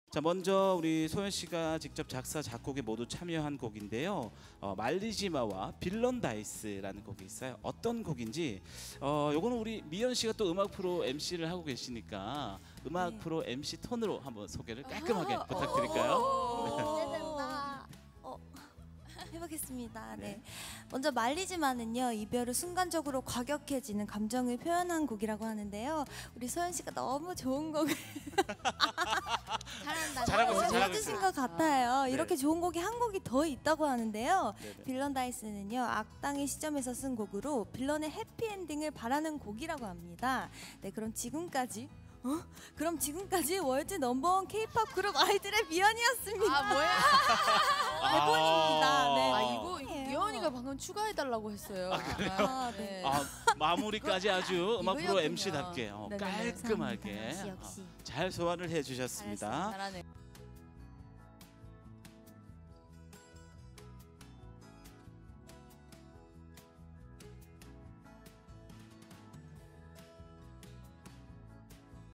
자, 먼저 우리 소연 씨가 직접 작사 작곡에 모두 참여한 곡인데요. 말리지마와 빌런 다이스라는 곡이 있어요. 어떤 곡인지 요거는 우리 미연 씨가 또 음악 프로 MC를 하고 계시니까 음악 네. 프로 MC 톤으로 한번 소개를 깔끔하게 부탁드릴까요? 기대된다. 해보겠습니다. 네. 네. 먼저 말리지마는요, 이별 후 순간적으로 과격해지는 감정을 표현한 곡이라고 하는데요. 우리 소연 씨가 너무 좋은 곡을 잘한다. 잘하고 있어요, 잘하고 해주신 있어요. 것 같아요. 네. 이렇게 좋은 곡이 한 곡이 더 있다고 하는데요. 네네. 빌런 다이스는요, 악당의 시점에서 쓴 곡으로 빌런의 해피엔딩을 바라는 곡이라고 합니다. 네, 그럼 지금까지 월드 넘버원 K-팝 그룹 아이들의 미연이었습니다. 아 뭐야? 대본입니다. 네. 아 이거 미연이가 방금 추가해달라고 했어요. 아, 네. 마무리까지 아주 음악 프로 이거였군요. MC답게 네네네. 깔끔하게 역시. 잘 소화를 해주셨습니다. 잘하네.